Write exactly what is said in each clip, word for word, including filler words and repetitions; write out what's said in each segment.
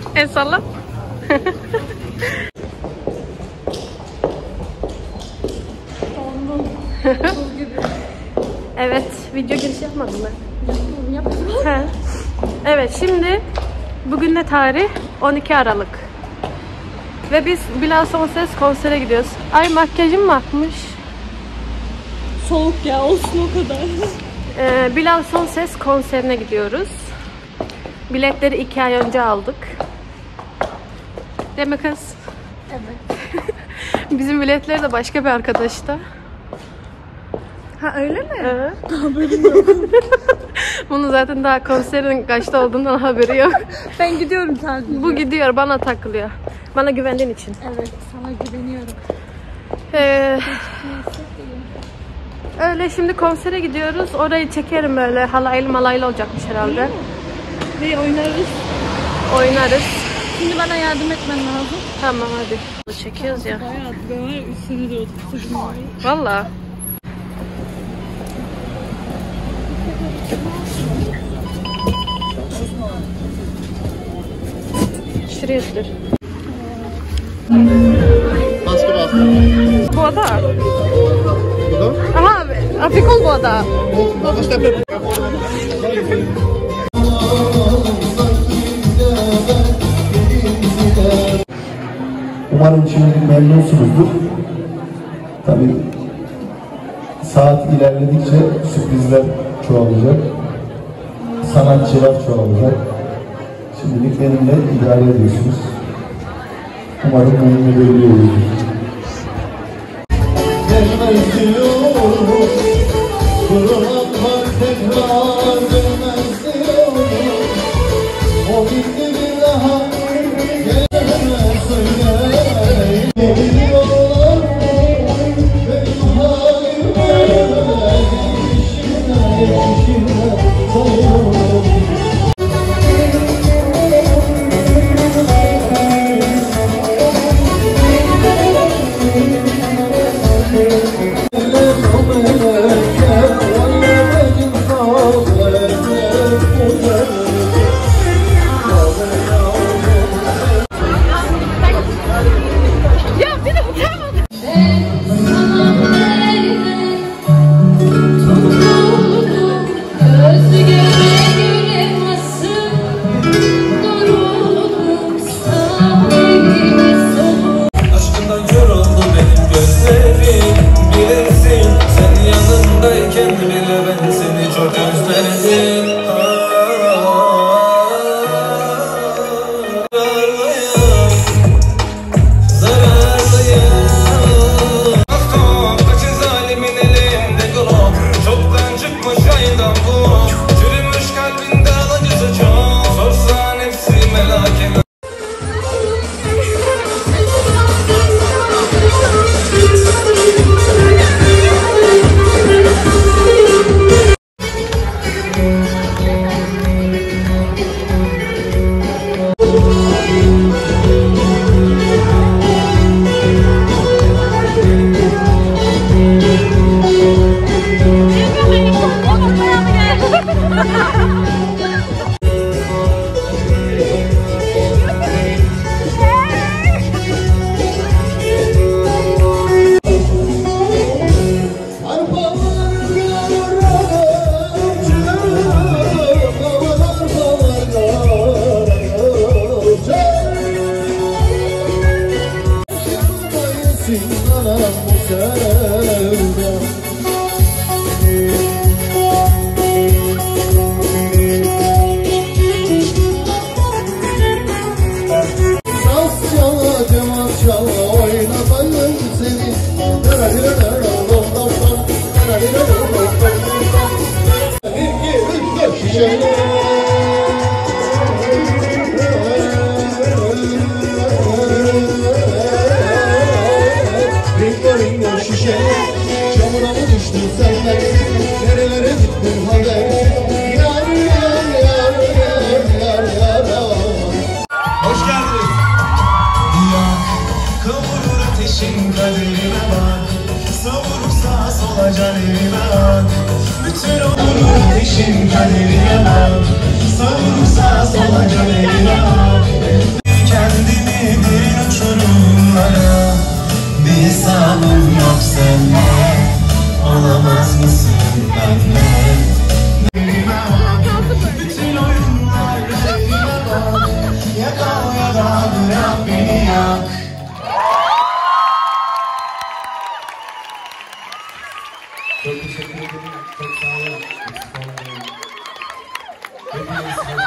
El salla. Evet, video giriş yapmadın mı? Yaptım. He. Evet, şimdi bugün ne tarih? on iki Aralık. Ve biz Bilal Son Ses konsere gidiyoruz. Ay makyajım mı akmış? Soğuk ya, olsun o kadar. Ee, Bilal Son Ses konserine gidiyoruz. Biletleri iki ay önce aldık. Değil mi kız? Evet. Bizim biletleri de başka bir arkadaşta. Ha öyle mi? Evet. Haberim yok. Bunun zaten daha konserin kaçta olduğundan haberi yok. Ben gidiyorum sadece. Bu gidiyor, bana takılıyor. Bana güvendiğin için. Evet, sana güveniyorum. Ee, öyle şimdi konsere gidiyoruz. Orayı çekerim böyle. Halaylı malaylı olacakmış herhalde. Ve oynarız. Oynarız. Şimdi bana yardım etmen lazım. Tamam hadi. Çekiyoruz ya. Bayağı ben var ya üstüne de oturttum. Valla. Şuraya sür. Maske bastı. Bu ada. Burada? Aha, Afikol bu ada. Umarım şimdi memnunsunuzdur. Tabii saat ilerledikçe sürprizler çoğalacak. Sanatçılar çoğalacak. Şimdilik benimle idare ediyorsunuz. Umarım memnun edebiliyoruzdur. Gelmez diyorum, bırakmak tekrar gelmez diyorum. O gitti bir daha gelemez söyle. Biliyorlar benim halime, işime, işime sayıyorum. Bütün olur ateşin kaderine bak. Savurursa sola canına bak.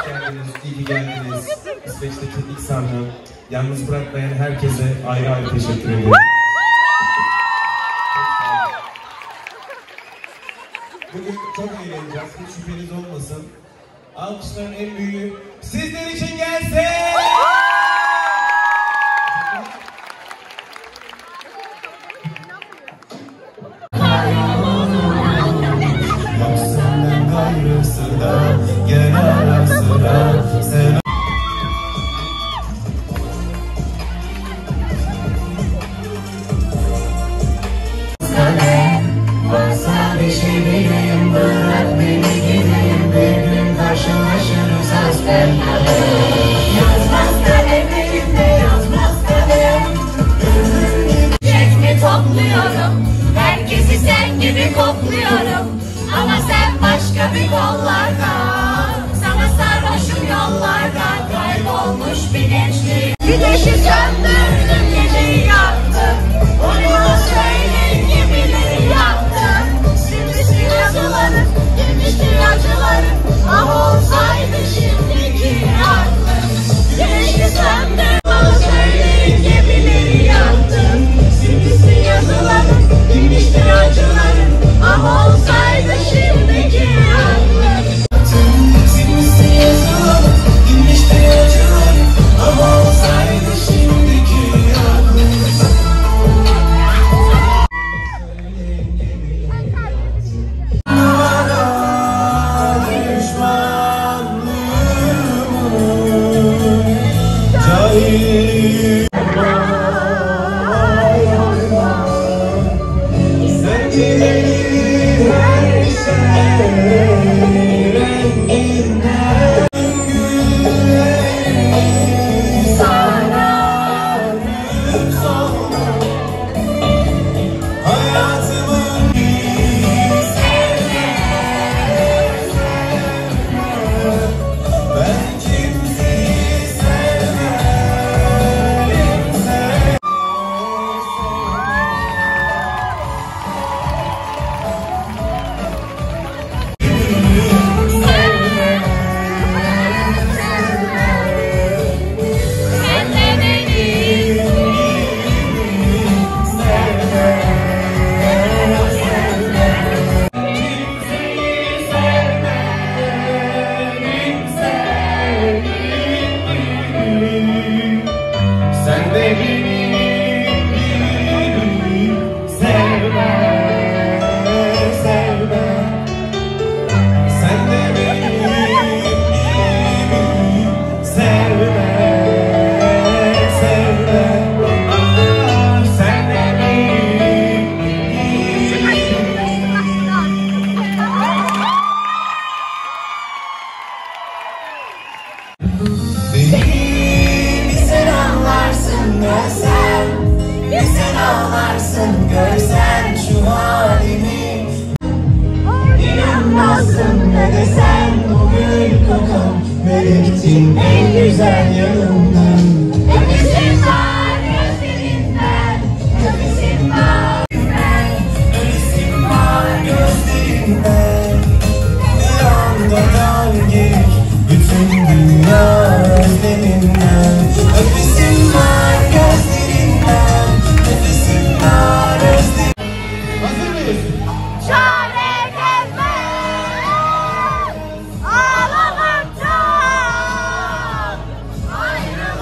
geldiniz, iyi ki geldiniz. İsveç'teki ilk sahnem. Yalnız bırakmayan herkese ayrı ayrı teşekkür ederim. Bugün çok eğleneceğiz, hiç şüpheniz olmasın. Alkışların en büyüğü sizler için gelsin! Yok senden gayrısı da gel ara sıra sen. Varsa bir şey bileyim, bırak beni gideyim, bir gün karşılaşırız hasbelkader. Yazmaz kalem elimde, yazmaz kalem. Çek mi topluyorum, herkesi sen gibi kokluyorum. Ama sen başka bir kollarda, sana sarhoşum yollarda. Kaybolmuş bir gençliğim, güneşi söndürdüm, geceyi yaktım. Onu söyleyin gemileri yaktım. Şimdiki yazılarım, girmişti acılarım. Ah olsaydı şimdiki aklım. Güneşi söndürdüm, onu söyleyin gemileri yaktım. Şimdiki yazılarım, girmişti acılarım. Ah olsaydı şimdiki aklım. Şimdiki yazılarım, girmişti acılarım. Ah olsaydı şimdiki aklım. Görsen şu halimi, inanmazsın ne desen bu gül kokan melektin en güzel yanımdan. Öpesin var gözlerinden, öpesin var yüzden, öpesin var gözlerinden. Bir anda dal gir bütün dünya özleminden. Öpesin var gözlerinden, öpesin var özleminden. Hazır mıyız? Çare gelmez ağlamaktan, ayrı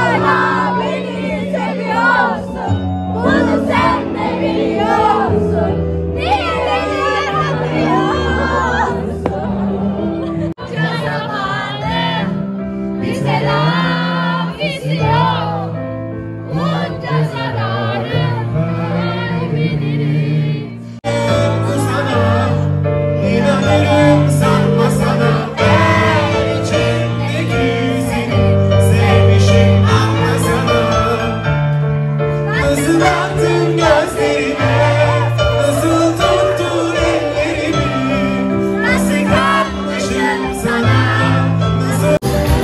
hala beni seviyorsun. Bunu sen de biliyorsun. Niye beni yaramıyorsun? Bunca zamanı bir telafisi yok. Bunca zararı kaybederim. Sana inanırım, sanma sana. Eğer içimdeki seni sevmişim, anlasana. Nasıl baktın gözlerime, nasıl tuttun ellerimi, nasıl kalmışım sana, nasıl...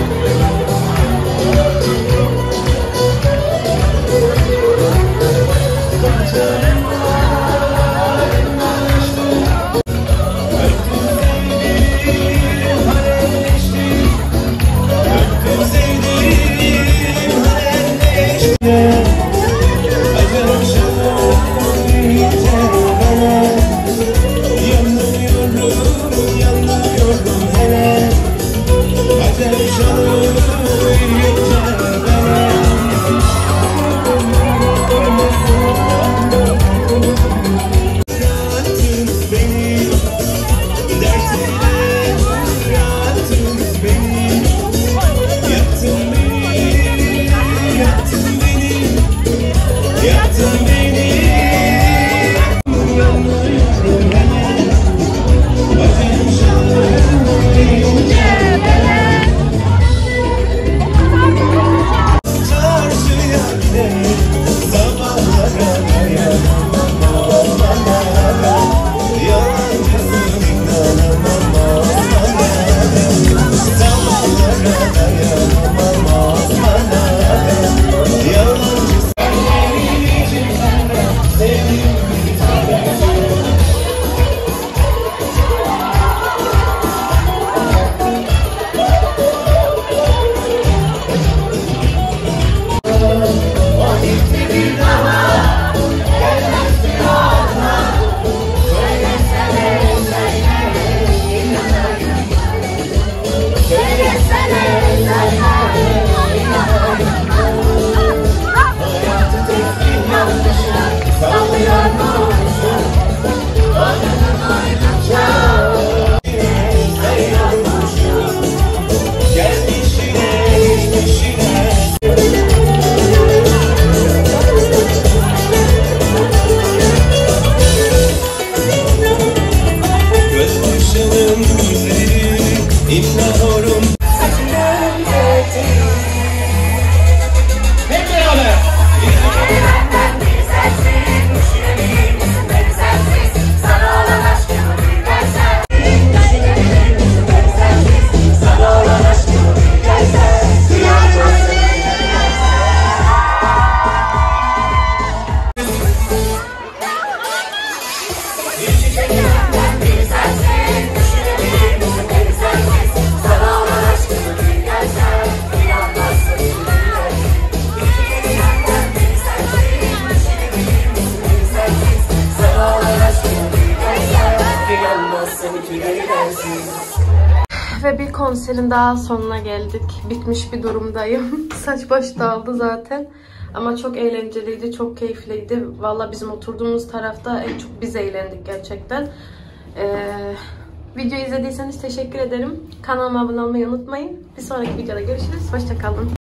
Ve bir konserin daha sonuna geldik. Bitmiş bir durumdayım. Saç baş dağıldı zaten. Ama çok eğlenceliydi, çok keyifliydi. Valla bizim oturduğumuz tarafta en çok biz eğlendik gerçekten. Ee, videoyu izlediyseniz teşekkür ederim. Kanalıma abone olmayı unutmayın. Bir sonraki videoda görüşürüz. Hoşça kalın.